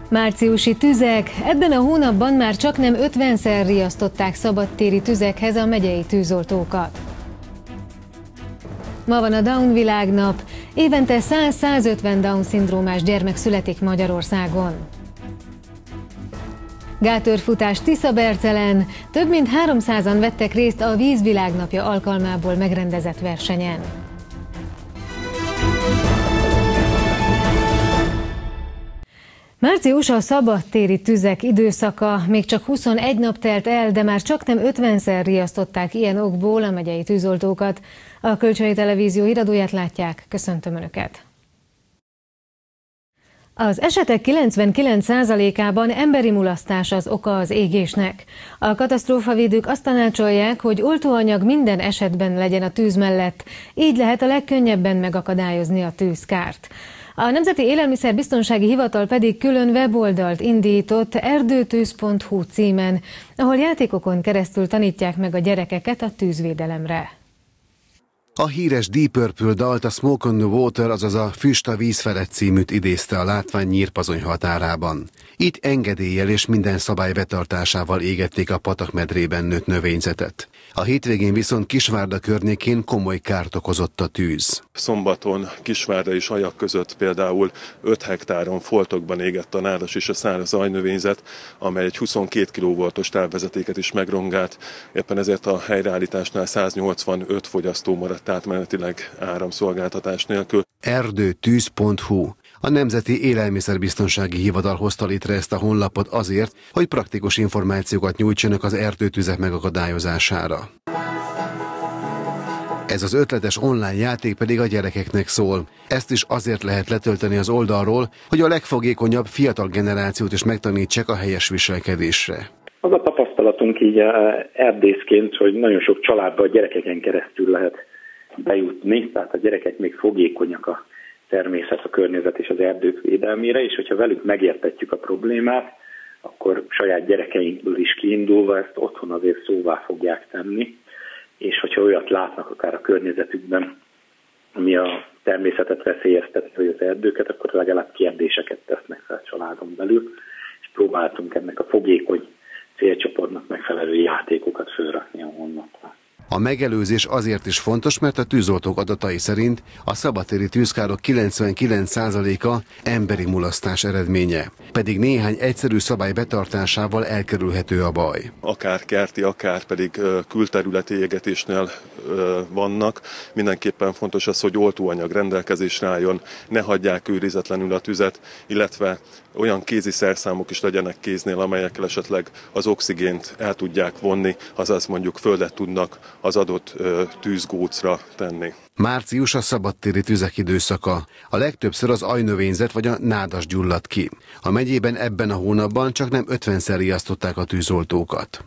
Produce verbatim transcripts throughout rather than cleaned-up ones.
Márciusi tüzek. Ebben a hónapban már csaknem ötvenszer riasztották szabadtéri tüzekhez a megyei tűzoltókat. Ma van a Down világnap. Évente száz-százötven Down-szindrómás gyermek születik Magyarországon. Gátőrfutás Tiszabercelen. Több mint háromszázan vettek részt a Víz világnapja alkalmából megrendezett versenyen. Március a szabadtéri tüzek időszaka, még csak huszonegy nap telt el, de már csaknem ötvenszer riasztották ilyen okból a megyei tűzoltókat. A Kölcsei Televízió híradóját látják, köszöntöm Önöket! Az esetek kilencvenkilenc százalékában emberi mulasztás az oka az égésnek. A katasztrófavédők azt tanácsolják, hogy oltóanyag minden esetben legyen a tűz mellett, így lehet a legkönnyebben megakadályozni a tűzkárt. A Nemzeti Élelmiszerbiztonsági Hivatal pedig külön weboldalt indított erdőtűz pont hu címen, ahol játékokon keresztül tanítják meg a gyerekeket a tűzvédelemre. A híres Deep Purple dalt, a Smoke on the Water, azaz a Füst a víz felett címűt idézte a látvány Nyírpazony határában. Itt engedéllyel és minden szabály betartásával égették a patakmedrében nőtt növényzetet. A hétvégén viszont Kisvárda környékén komoly kárt okozott a tűz. Szombaton Kisvárda és Ajak között például öt hektáron foltokban égett a nádas és a száraz ajnövényzet, amely egy huszonkét kilovoltos távvezetéket is megrongált. Éppen ezért a helyreállításnál száznyolcvanöt fogyasztó maradt átmenetileg áramszolgáltatás nélkül. erdőtűz pont hu. A Nemzeti Élelmiszerbiztonsági Hivatal hozta létre ezt a honlapot azért, hogy praktikus információkat nyújtsanak az erdőtüzek megakadályozására. Ez az ötletes online játék pedig a gyerekeknek szól. Ezt is azért lehet letölteni az oldalról, hogy a legfogékonyabb fiatal generációt is megtanítsák a helyes viselkedésre. Az a tapasztalatunk így erdészként, hogy nagyon sok családban a gyerekeken keresztül lehet bejutni, tehát a gyerekek még fogékonyak a természet, a környezet és az erdők védelmére, és hogyha velük megértetjük a problémát, akkor saját gyerekeinkből is kiindulva ezt otthon azért szóvá fogják tenni, és hogyha olyat látnak akár a környezetükben, ami a természetet veszélyezteti, vagy az erdőket, akkor legalább kérdéseket tesznek fel a családon belül, és próbáltunk ennek a fogékony célcsoportnak megfelelő játékokat fölrakni a honlapra. A megelőzés azért is fontos, mert a tűzoltók adatai szerint a szabadtéri tűzkárok kilencvenkilenc százaléka emberi mulasztás eredménye, pedig néhány egyszerű szabály betartásával elkerülhető a baj. Akár kerti, akár pedig külterületi égetésnél vannak. Mindenképpen fontos az, hogy oltóanyag rendelkezésre álljon, ne hagyják őrizetlenül a tüzet, illetve olyan kézi szerszámok is legyenek kéznél, amelyekkel esetleg az oxigént el tudják vonni, azaz mondjuk földet tudnak az adott ö, tűzgócra tenni. Március a szabadtéri tüzek időszaka. A legtöbbször az ajnövényzet vagy a nádas gyullad ki. A megyében ebben a hónapban csaknem ötvenszer riasztották a tűzoltókat.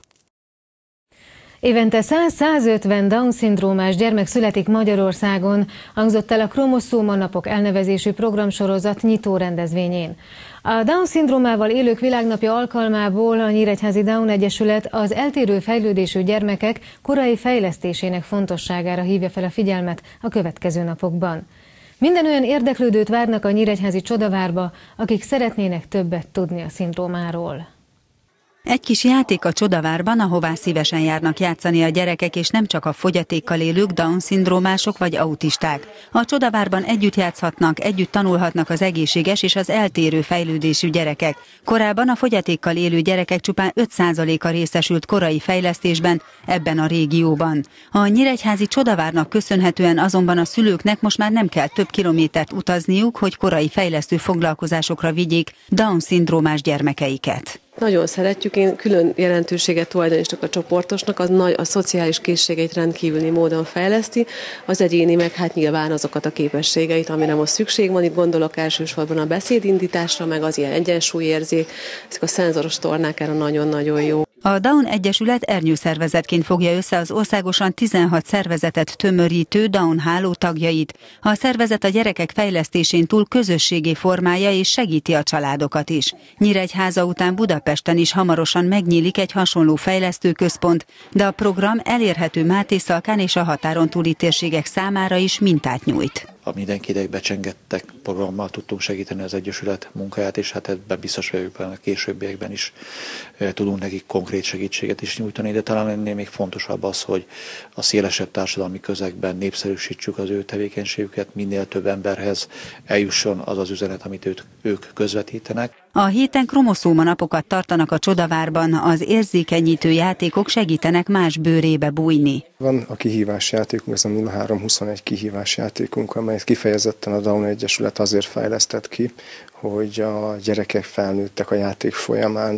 Évente száz-százötven Down-szindrómás gyermek születik Magyarországon, hangzott el a Kromoszóma napok elnevezésű programsorozat nyitó rendezvényén. A Down-szindrómával élők világnapja alkalmából a Nyíregyházi Down Egyesület az eltérő fejlődésű gyermekek korai fejlesztésének fontosságára hívja fel a figyelmet a következő napokban. Minden olyan érdeklődőt várnak a nyíregyházi Csodavárba, akik szeretnének többet tudni a szindrómáról. Egy kis játék a Csodavárban, ahová szívesen járnak játszani a gyerekek, és nem csak a fogyatékkal élők, Down-szindrómások vagy autisták. A Csodavárban együtt játszhatnak, együtt tanulhatnak az egészséges és az eltérő fejlődésű gyerekek. Korábban a fogyatékkal élő gyerekek csupán öt százaléka részesült korai fejlesztésben ebben a régióban. A nyíregyházi Csodavárnak köszönhetően azonban a szülőknek most már nem kell több kilométert utazniuk, hogy korai fejlesztő foglalkozásokra vigyék Down-szindrómás gyermekeiket. Nagyon szeretjük, én külön jelentőséget tulajdonítok a csoportosnak, az nagy, a szociális készségeit rendkívüli módon fejleszti, az egyéni meg hát nyilván azokat a képességeit, amire most szükség van, itt gondolok elsősorban a beszédindításra, meg az ilyen egyensúlyérzék, ezek a szenzoros tornák erre nagyon-nagyon jó. A Down Egyesület ernyőszervezetként fogja össze az országosan tizenhat szervezetet tömörítő Down háló tagjait. A szervezet a gyerekek fejlesztésén túl közösségi formája és segíti a családokat is. Nyíregyháza után Budapesten is hamarosan megnyílik egy hasonló fejlesztőközpont, de a program elérhető Mátészalkán és a határon túli térségek számára is mintát nyújt. a Mindenki ideig becsengettek programmal tudtunk segíteni az Egyesület munkáját, és hát ebben biztos vagyok, a későbbiekben is tudunk nekik konkrét segítséget is nyújtani, de talán ennél még fontosabb az, hogy a szélesebb társadalmi közegben népszerűsítsük az ő tevékenységüket, minél több emberhez eljusson az az üzenet, amit őt, ők közvetítenek. A héten kromoszóma napokat tartanak a Csodavárban, az érzékenyítő játékok segítenek más bőrébe bújni. Van a kihívás játékunk, ez a nulla három huszonegy kihívás játékunk, amelyet kifejezetten a Down Egyesület azért fejlesztett ki, hogy a gyerekek, felnőttek a játék folyamán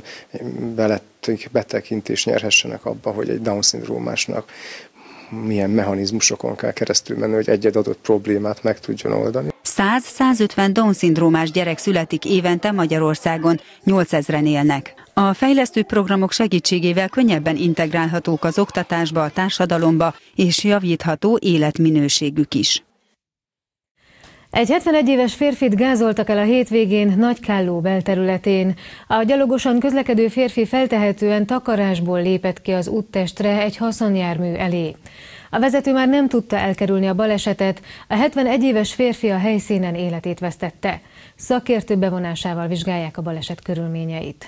betekintést nyerhessenek abba, hogy egy Down-szindrómásnak milyen mechanizmusokon kell keresztül menni, hogy egy-egy adott problémát meg tudjon oldani. száz-százötven Down-szindrómás gyerek születik évente Magyarországon, nyolcezren élnek. A fejlesztő programok segítségével könnyebben integrálhatók az oktatásba, a társadalomba, és javítható életminőségük is. Egy hetvenegy éves férfit gázoltak el a hétvégén Nagykálló belterületén. A gyalogosan közlekedő férfi feltehetően takarásból lépett ki az úttestre egy haszonjármű elé. A vezető már nem tudta elkerülni a balesetet, a hetvenegy éves férfi a helyszínen életét vesztette. Szakértő bevonásával vizsgálják a baleset körülményeit.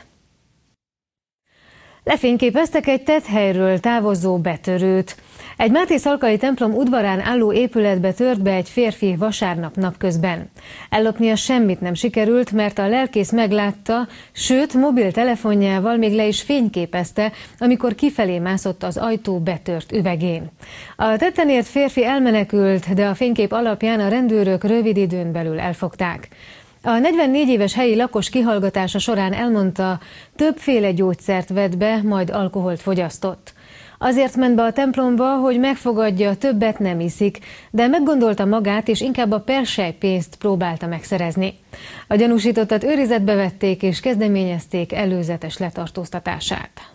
Lefényképeztek egy tetthelyről távozó betörőt. Egy Máté Szalkai templom udvarán álló épületbe tört be egy férfi vasárnap napközben. Ellopnia semmit nem sikerült, mert a lelkész meglátta, sőt mobiltelefonjával még le is fényképezte, amikor kifelé mászott az ajtó betört üvegén. A tetten ért férfi elmenekült, de a fénykép alapján a rendőrök rövid időn belül elfogták. A negyvennégy éves helyi lakos kihallgatása során elmondta, többféle gyógyszert vett be, majd alkoholt fogyasztott. Azért ment be a templomba, hogy megfogadja, többet nem iszik, de meggondolta magát, és inkább a perselypénzt próbálta megszerezni. A gyanúsítottat őrizetbe vették, és kezdeményezték előzetes letartóztatását.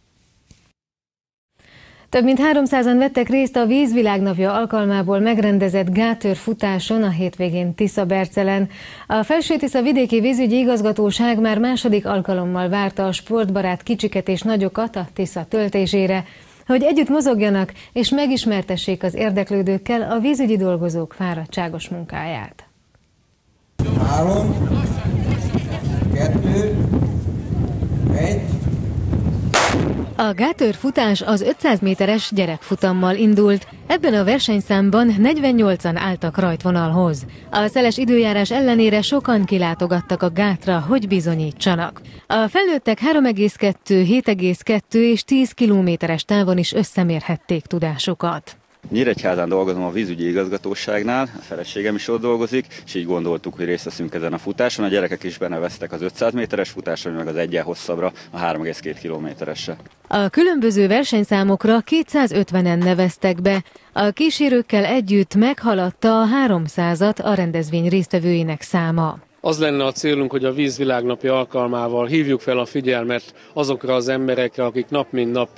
Több mint háromszázan vettek részt a Vízvilágnapja alkalmából megrendezett gátőrfutáson a hétvégén Tiszabercelen. A Felső-Tisza vidéki vízügyi igazgatóság már második alkalommal várta a sportbarát kicsiket és nagyokat a Tisza töltésére, hogy együtt mozogjanak és megismertessék az érdeklődőkkel a vízügyi dolgozók fáradtságos munkáját. Három, kettő, egy. A gátőrfutás az ötszáz méteres gyerekfutammal indult. Ebben a versenyszámban negyvennyolcan álltak rajtvonalhoz. A szeles időjárás ellenére sokan kilátogattak a gátra, hogy bizonyítsanak. A felnőttek három egész kettő, hét egész kettő és tíz kilométeres távon is összemérhették tudásukat. Nyíregyházán dolgozom a vízügyi igazgatóságnál, a feleségem is ott dolgozik, és így gondoltuk, hogy részt veszünk ezen a futáson. A gyerekek is beneveztek az ötszáz méteres futáson, meg az egyen hosszabbra, a három egész két kilométeresre. A különböző versenyszámokra kétszázötvenen neveztek be. A kísérőkkel együtt meghaladta a háromszázat a rendezvény résztvevőinek száma. Az lenne a célunk, hogy a Vízvilágnapja alkalmával hívjuk fel a figyelmet azokra az emberekre, akik nap mint nap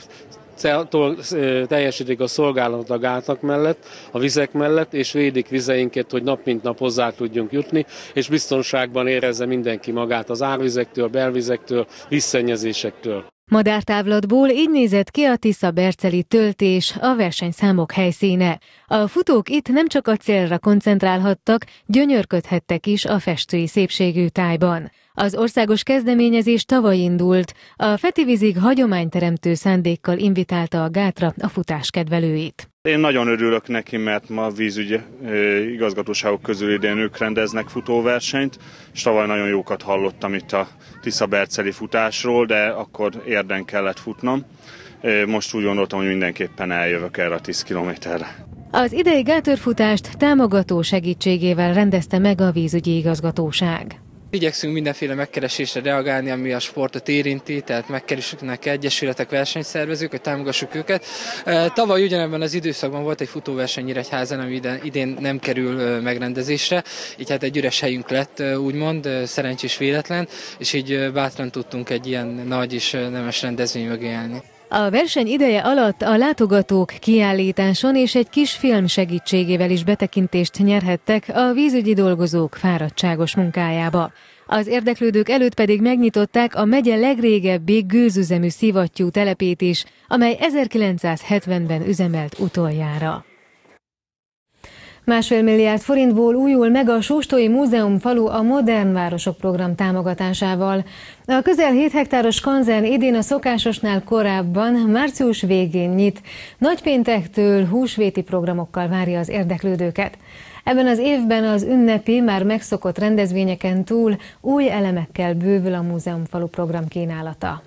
teljesítik a szolgálatot a gátak mellett, a vizek mellett, és védik vizeinket, hogy nap mint nap hozzá tudjunk jutni, és biztonságban érezze mindenki magát az árvizektől, belvizektől, vízszennyezésektől. Madártávlatból így nézett ki a tiszaberceli töltés, a versenyszámok helyszíne. A futók itt nem csak a célra koncentrálhattak, gyönyörködhettek is a festői szépségű tájban. Az országos kezdeményezés tavaly indult. A Fetivízig hagyományteremtő szándékkal invitálta a gátra a futás kedvelőit. Én nagyon örülök neki, mert ma a vízügyi igazgatóságok közül idén ők rendeznek futóversenyt, és tavaly nagyon jókat hallottam itt a tiszaberceli futásról, de akkor Érden kellett futnom. Most úgy gondoltam, hogy mindenképpen eljövök erre a tíz kilométerre. Az idei gátőrfutást támogató segítségével rendezte meg a vízügyi igazgatóság. Igyekszünk mindenféle megkeresésre reagálni, ami a sportot érinti, tehát megkeresnek egyesületek, versenyszervezők, hogy támogassuk őket. Tavaly ugyanebben az időszakban volt egy futóverseny Nyíregyházán, ami idén nem kerül megrendezésre, így hát egy üres helyünk lett, úgymond, szerencsés véletlen, és így bátran tudtunk egy ilyen nagy és nemes rendezvény mögé állni. A verseny ideje alatt a látogatók kiállításon és egy kis film segítségével is betekintést nyerhettek a vízügyi dolgozók fáradtságos munkájába. Az érdeklődők előtt pedig megnyitották a megye legrégebbi gőzüzemű szivattyú telepét is, amely ezerkilencszázhetvenben üzemelt utoljára. Másfél milliárd forintból újul meg a Sóstói Múzeum falu a Modern Városok program támogatásával. A közel hét hektáros skanzen idén a szokásosnál korábban március végén nyit. Nagypéntektől húsvéti programokkal várja az érdeklődőket. Ebben az évben az ünnepi, már megszokott rendezvényeken túl új elemekkel bővül a múzeumfalu program kínálata.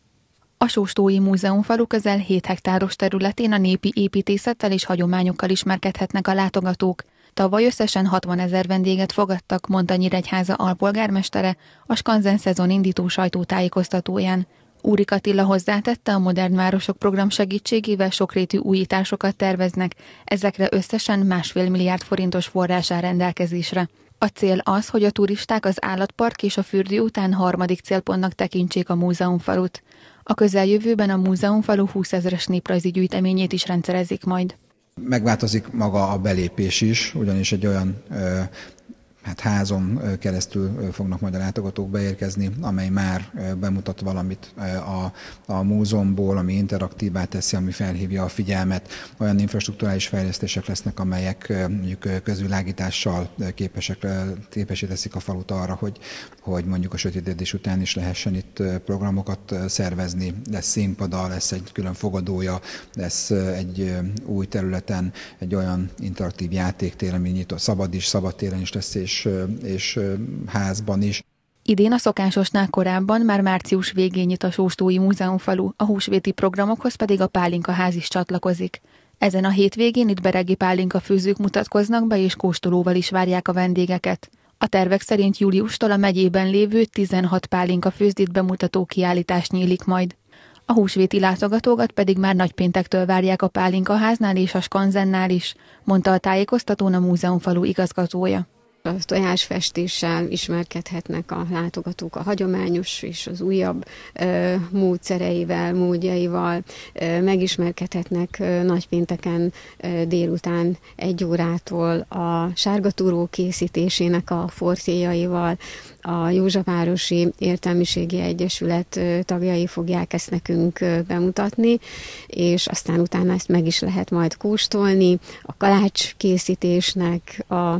A Sóstói Múzeumfalu közel hét hektáros területén a népi építészettel és hagyományokkal ismerkedhetnek a látogatók. Tavaly összesen hatvanezer vendéget fogadtak, mondta Nyíregyháza alpolgármestere a skanzen szezon indító sajtótájékoztatóján. Úrik Attila hozzátette, a Modern Városok program segítségével sokrétű újításokat terveznek, ezekre összesen másfél milliárd forintos forrás áll rendelkezésre. A cél az, hogy a turisták az állatpark és a fürdő után harmadik célpontnak tekintsék a múzeumfalut. A közeljövőben a múzeumfalu húszezres néprajzi gyűjteményét is rendszerezik majd. Megváltozik maga a belépés is, ugyanis egy olyan ö, hát házon keresztül fognak majd a látogatók beérkezni, amely már bemutat valamit a, a múzeumból, ami interaktívá teszi, ami felhívja a figyelmet. Olyan infrastrukturális fejlesztések lesznek, amelyek mondjuk közvilágítással képesek, képesé teszik a falut arra, hogy, hogy mondjuk a sötétedés után is lehessen itt programokat szervezni. Lesz színpada, lesz egy külön fogadója, lesz egy új területen egy olyan interaktív játéktér, ami nyitott, szabad is, szabad téren is lesz, és és házban is. Idén a szokásosnál korábban már március végén nyit a Sóstói Múzeumfalu, a húsvéti programokhoz pedig a pálinkaház is csatlakozik. Ezen a hétvégén itt beregi pálinka főzők mutatkoznak be, és kóstolóval is várják a vendégeket. A tervek szerint júliustól a megyében lévő tizenhat pálinka főzdét bemutató kiállítás nyílik majd. A húsvéti látogatókat pedig már nagypéntektől várják a pálinkaháznál és a skanzennál is, mondta a tájékoztatón a múzeumfalu igazgatója. A tojásfestéssel ismerkedhetnek a látogatók a hagyományos és az újabb ö, módszereivel, módjaival, ö, megismerkedhetnek ö, nagypénteken ö, délután egy órától a sárgatúró készítésének a fortéjaival. A Józsefvárosi Értelmiségi Egyesület tagjai fogják ezt nekünk bemutatni, és aztán utána ezt meg is lehet majd kóstolni. A kalács készítésnek a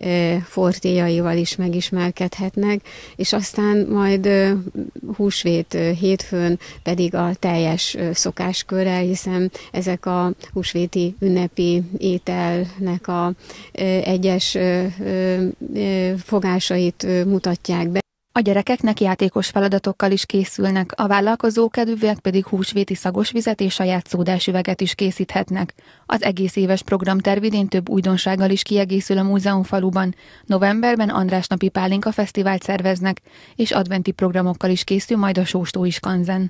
fortéjaival is megismerkedhetnek, és aztán majd húsvét hétfőn pedig a teljes szokáskörrel, hiszen ezek a húsvéti ünnepi ételnek a egyes fogásait mutatják be. A gyerekeknek játékos feladatokkal is készülnek, a vállalkozókedvűek pedig húsvéti szagosvizet és saját szódásüveget is készíthetnek. Az egész éves programterv idén több újdonsággal is kiegészül a múzeumfaluban. Novemberben Andrásnapi Pálinka Fesztivált szerveznek, és adventi programokkal is készül majd a Sóstói skanzen.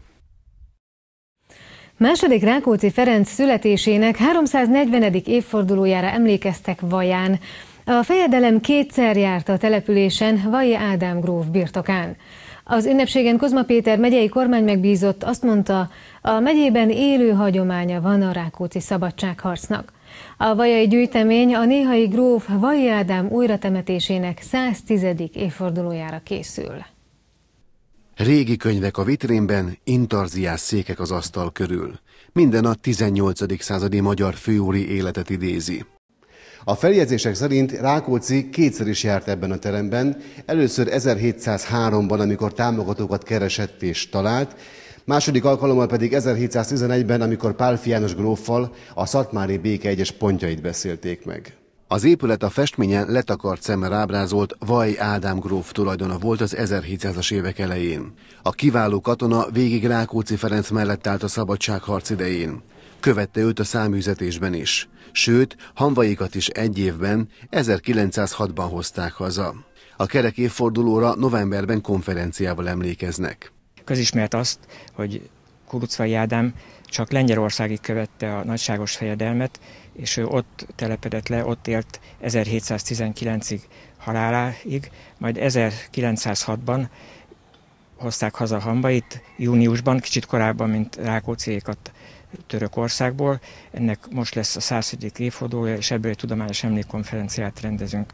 Második Rákóczi Ferenc születésének háromszáznegyvenedik évfordulójára emlékeztek Vaján. A fejedelem kétszer járt a településen Vajji Ádám gróf birtokán. Az ünnepségen Kozma Péter megyei kormánymegbízott azt mondta, a megyében élő hagyománya van a rákóczi szabadságharcnak. A vajai gyűjtemény a néhai gróf Vajji Ádám újratemetésének száztizedik évfordulójára készül. Régi könyvek a vitrínben, intarziás székek az asztal körül. Minden a tizennyolcadik századi magyar főúri életet idézi. A feljegyzések szerint Rákóczi kétszer is járt ebben a teremben, először ezerhétszázháromban, amikor támogatókat keresett és talált, második alkalommal pedig ezerhétszáztizenegyben, amikor Pálffy János gróffal a szatmári béke egyes pontjait beszélték meg. Az épület a festményen letakart szemmel ábrázolt Vajji Ádám gróf tulajdona volt az ezerhétszázas évek elején. A kiváló katona végig Rákóczi Ferenc mellett állt a szabadságharc idején. Követte őt a száműzetésben is. Sőt, hamvaikat is egy évben, ezerkilencszázhatban hozták haza. A kerek évfordulóra novemberben konferenciával emlékeznek. Közismert azt, hogy Kuruc Vajji Ádám csak Lengyelországig követte a nagyságos fejedelmet, és ő ott telepedett le, ott élt ezerhétszáztizenkilencig haláláig, majd ezerkilencszázhatban hozták haza hamvait, júniusban, kicsit korábban, mint Rákócziékat Törökországból. Ennek most lesz a százötödik évfordulója, és ebből egy tudományos emlékkonferenciát rendezünk.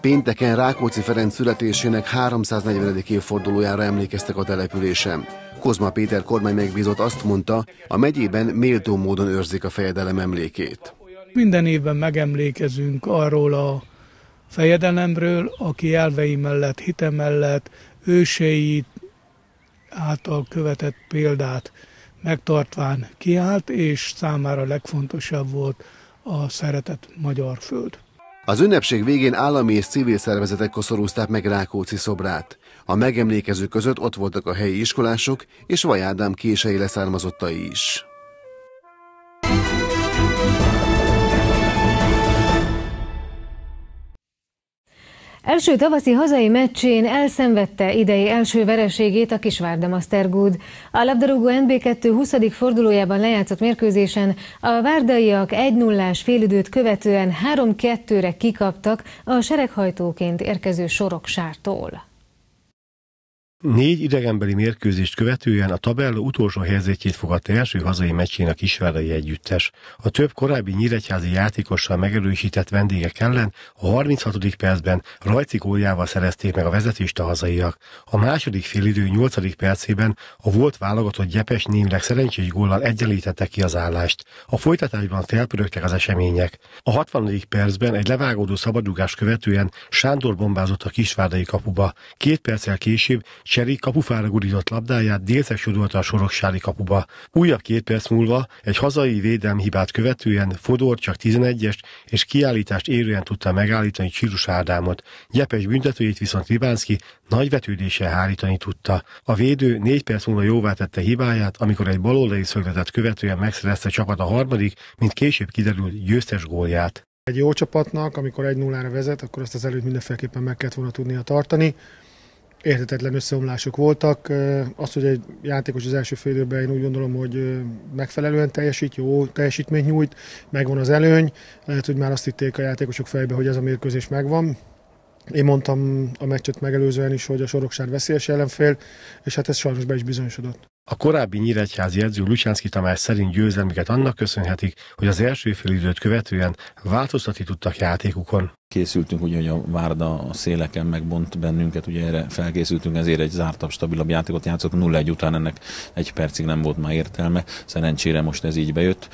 Pénteken Rákóczi Ferenc születésének háromszáznegyvenedik évfordulójára emlékeztek a településen. Kozma Péter kormány megbízott azt mondta, a megyében méltó módon őrzik a fejedelem emlékét. Minden évben megemlékezünk arról a fejedelemről, aki elvei mellett, hite mellett, ősei által követett példát megtartván kiállt, és számára legfontosabb volt a szeretett magyar föld. Az ünnepség végén állami és civil szervezetek koszorúzták meg Rákóczi szobrát. A megemlékezők között ott voltak a helyi iskolások és Vaj Ádám kései leszármazottai is. Első tavaszi hazai meccsén elszenvedte idei első vereségét a Kisvárda Mastergood. A labdarúgó en bé kettő huszadik fordulójában lejátszott mérkőzésen a várdaiak egy nullás félidőt követően három kettőre kikaptak a sereghajtóként érkező Soroksártól. Négy idegenbeli mérkőzést követően a tabella utolsó helyzetjét fogadta első hazai meccsén a kisvárdai együttes. A több korábbi nyíregyházi játékossal megerősített vendégek ellen a harminchatodik percben Rajci góljával szerezték meg a vezetést a hazaiak. A második félidő nyolcadik percében a volt válogatott Gyepes némileg szerencsés góllal egyenlítette ki az állást. A folytatásban felpörögtek az események. A hatvanadik percben egy levágódó szabadrugás követően Sándor bombázott a kisvárdai kapuba. Két perccel később Cseri kapufára gurított labdáját délszeg sodorta a soroksári kapuba. Újabb két perc múlva egy hazai védelmi hibát követően Fodor csak tizenegyest és kiállítást érően tudta megállítani Csirus Ádámot. Gyepes büntetőjét viszont Ribánszki nagy vetődéssel hárítani tudta. A védő négy perc múlva jóvá tette hibáját, amikor egy baloldali szögletet követően megszerezte a csapat a harmadik, mint később kiderült győztes gólját. Egy jó csapatnak, amikor egy nullára vezet, akkor azt az előtt mindenféleképpen meg kellett volna tudnia tartani. Érthetetlen összeomlások voltak. Az, hogy egy játékos az első fél időben, én úgy gondolom, hogy megfelelően teljesít, jó teljesítményt nyújt, megvan az előny. Lehet, hogy már azt hitték a játékosok fejbe, hogy ez a mérkőzés megvan. Én mondtam a meccset megelőzően is, hogy a Soroksár veszélyes ellenfél, és hát ez sajnos be is bizonyosodott. A korábbi nyíregyházi edző Lucsánszky Tamás szerint győzelmüket annak köszönhetik, hogy az első félidőt követően változtatni tudtak játékukon. Készültünk, ugye, hogy a Várda a széleken megbont bennünket, ugye erre felkészültünk, ezért egy zártabb, stabilabb játékot játszottunk. nulla egy után ennek egy percig nem volt már értelme. Szerencsére most ez így bejött.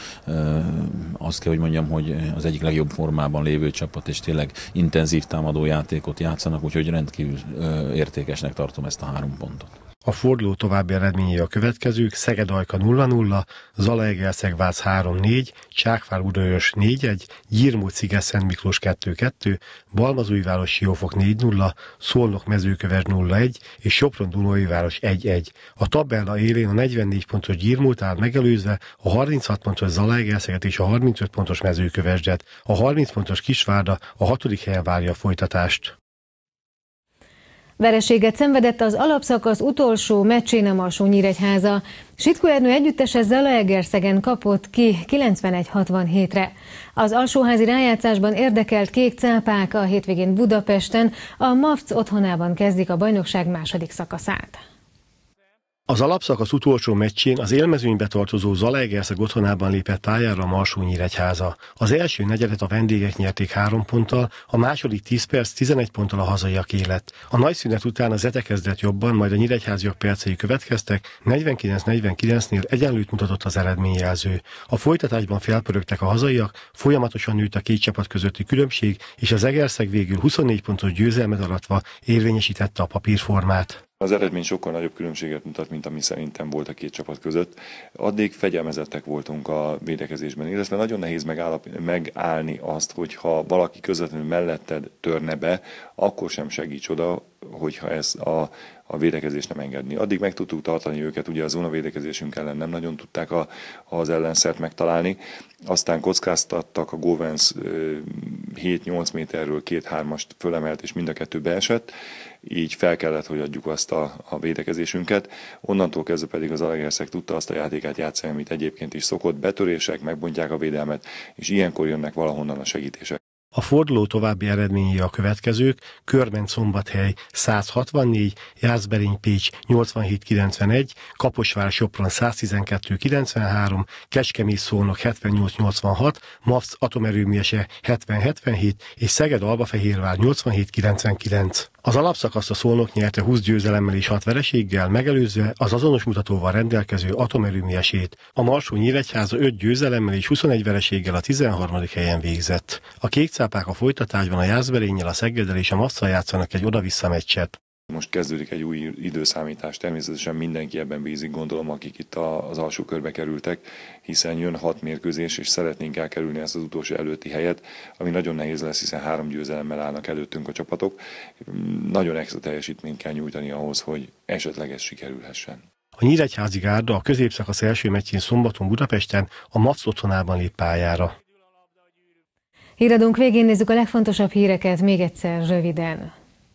Azt kell, hogy mondjam, hogy az egyik legjobb formában lévő csapat, és tényleg intenzív támadó játékot játszanak, úgyhogy rendkívül értékesnek tartom ezt a három pontot. A forduló további eredményei a következők: Szeged-Ajka nulla nulla, Zalaegerszeg-Vác három négy, Csákvár-Budaörs négy egy, Gyirmót-Sziget-Szent Miklós kettő kettő, Balmazújváros-Siófok négy nulla, Szolnok-Mezőköves nulla egy és Sopron-Dunaújváros egy egy. A tabella élén a negyvennégy pontos Gyirmót áll megelőzve a harminchat pontos Zalaegerszeget és a harmincöt pontos Mezőkövesdet. A harminc pontos Kisvárda a hatodik helyen várja a folytatást. Vereséget szenvedett az alapszakasz utolsó meccsén a Alsó-Nyíregyháza. Sitkó Ernő együttese Zalaegerszegen kapott ki kilencvenegy hatvanhétre. Az alsóházi rájátszásban érdekelt kék cápák a hétvégén Budapesten a MAFC otthonában kezdik a bajnokság második szakaszát. Az alapszakasz utolsó meccsén az élmezőnybe tartozó Zalaegerszeg otthonában lépett pályára a Alsó-Nyíregyháza. Az első negyedet a vendégek nyerték három ponttal, a második tíz perc tizenegy ponttal a hazaiak élet. A nagy szünet után a Zete kezdett jobban, majd a nyíregyháziak percei következtek, negyvenkilenc negyvenkilencnél egyenlőt mutatott az eredményjelző. A folytatásban felpörögtek a hazaiak, folyamatosan nőtt a két csapat közötti különbség, és az Egerszeg végül huszonnégy pontos győzelmet aratva érvényesítette a papírformát. Az eredmény sokkal nagyobb különbséget mutat, mint ami szerintem volt a két csapat között. Addig fegyelmezettek voltunk a védekezésben, illetve nagyon nehéz megállni azt, hogyha valaki közvetlenül melletted törne be, akkor sem segíts oda, hogyha ez a, a védekezés nem engedni. Addig meg tudtuk tartani őket, ugye a zónavédekezésünk ellen nem nagyon tudták a, az ellenszert megtalálni. Aztán kockáztattak, a Govens hét-nyolc méterről két-hármast fölemelt, és mind a kettő beesett. Így fel kellett, hogy adjuk azt a, a védekezésünket. Onnantól kezdve pedig az Zalaegerszeg tudta azt a játékát játszani, amit egyébként is szokott, betörések, megbontják a védelmet, és ilyenkor jönnek valahonnan a segítések. A forduló további eredményei a következők: Körmend-Szombathely száz hatvannégy, Jászberény-Pécs nyolcvanhét kilencvenegy, Kaposvár-Sopron száz tizenkettő kilencvenhárom, Kecskemét-Szolnok hetvennyolc nyolcvanhat, MAFC atomerőművese hetven hetvenhét és Szeged-Albafehérvár nyolcvanhét kilencvenkilenc. Az alapszakaszt a Szolnok nyerte húsz győzelemmel és hat vereséggel, megelőzve az azonos mutatóval rendelkező atomerőművesét. A Marsó-Nyíregyháza öt győzelemmel és huszonegy vereséggel a tizenharmadik helyen végzett. A kékcápák a folytatásban a Jászberénnyel, a Szegeddel és a MAFC-szal játszanak egy oda-vissza meccset. Most kezdődik egy új időszámítás, természetesen mindenki ebben bízik, gondolom, akik itt az alsó körbe kerültek, hiszen jön hat mérkőzés, és szeretnénk elkerülni ezt az utolsó előtti helyet, ami nagyon nehéz lesz, hiszen három győzelemmel állnak előttünk a csapatok. Nagyon extra teljesítményt kell nyújtani ahhoz, hogy esetleg ez sikerülhessen. A nyíregyházi gárda a középszakasz első meccsén szombaton Budapesten a MAFC otthonában lép pályára. Híradónk végén nézzük a legfontosabb híreket még egyszer röviden.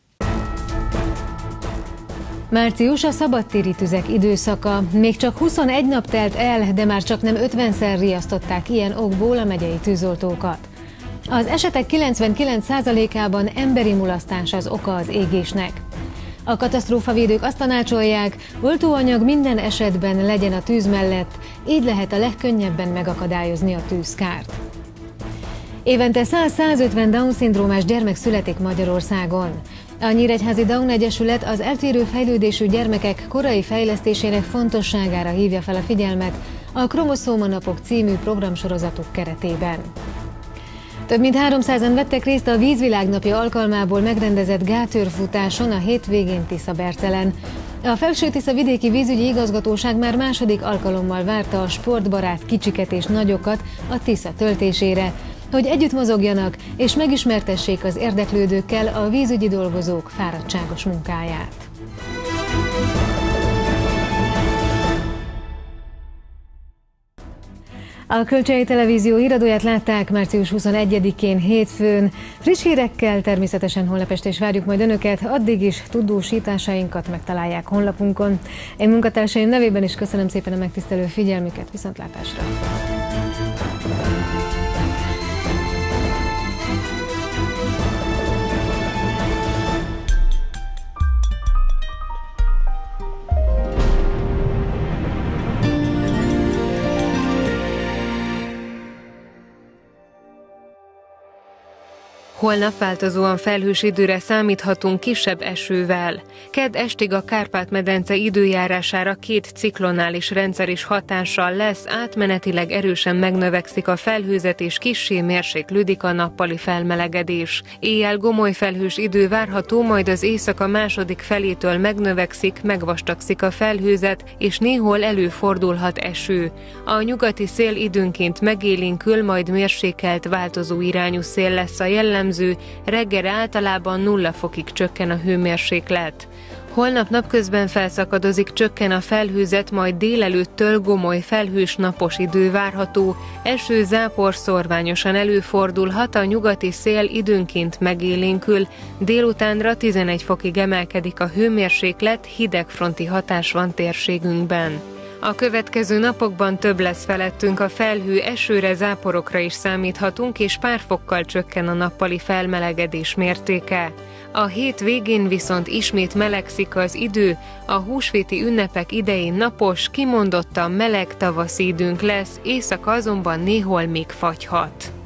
Március a szabadtéri tüzek időszaka. Még csak huszonegy nap telt el, de már csak nem ötvenszer riasztották ilyen okból a megyei tűzoltókat. Az esetek kilencvenkilenc százalékában emberi mulasztás az oka az égésnek. A katasztrófavédők azt tanácsolják, oltóanyag minden esetben legyen a tűz mellett, így lehet a legkönnyebben megakadályozni a tűzkárt. Évente száz-százötven Down-szindrómás gyermek születik Magyarországon. A Nyíregyházi Down Egyesület az eltérő fejlődésű gyermekek korai fejlesztésének fontosságára hívja fel a figyelmet a Kromoszómanapok című programsorozatuk keretében. Több mint háromszázan vettek részt a Vízvilágnapja alkalmából megrendezett gátőrfutáson a hétvégén Tiszabercelen. A Felső-Tisza vidéki vízügyi igazgatóság már második alkalommal várta a sportbarát kicsiket és nagyokat a Tisza töltésére, hogy együtt mozogjanak és megismertessék az érdeklődőkkel a vízügyi dolgozók fáradtságos munkáját. A Kölcsei Televízió híradóját látták március huszonegyedikén hétfőn. Friss hírekkel természetesen holnap este is várjuk majd Önöket, addig is tudósításainkat megtalálják honlapunkon. Én munkatársaim nevében is köszönöm szépen a megtisztelő figyelmüket, viszontlátásra! Holnap változóan felhős időre számíthatunk kisebb esővel. Kedd estig a Kárpát-medence időjárására két ciklonális rendszer is hatással lesz, átmenetileg erősen megnövekszik a felhőzet és kissé mérséklődik a nappali felmelegedés. Éjjel gomoly felhős idő várható, majd az éjszaka második felétől megnövekszik, megvastagszik a felhőzet, és néhol előfordulhat eső. A nyugati szél időnként megélénkül, majd mérsékelt változó irányú szél lesz a jellemző, reggel általában nulla fokig csökken a hőmérséklet. Holnap napközben felszakadozik, csökken a felhőzet, majd délelőttől gomoly felhős napos idő várható, eső, zápor szorványosan előfordulhat, a nyugati szél időnként megélénkül, délutánra tizenegy fokig emelkedik a hőmérséklet, hidegfronti hatás van térségünkben. A következő napokban több lesz felettünk a felhő, esőre, záporokra is számíthatunk, és pár fokkal csökken a nappali felmelegedés mértéke. A hét végén viszont ismét melegszik az idő, a húsvéti ünnepek idején napos, kimondottan meleg tavaszi időnk lesz, éjszaka azonban néhol még fagyhat.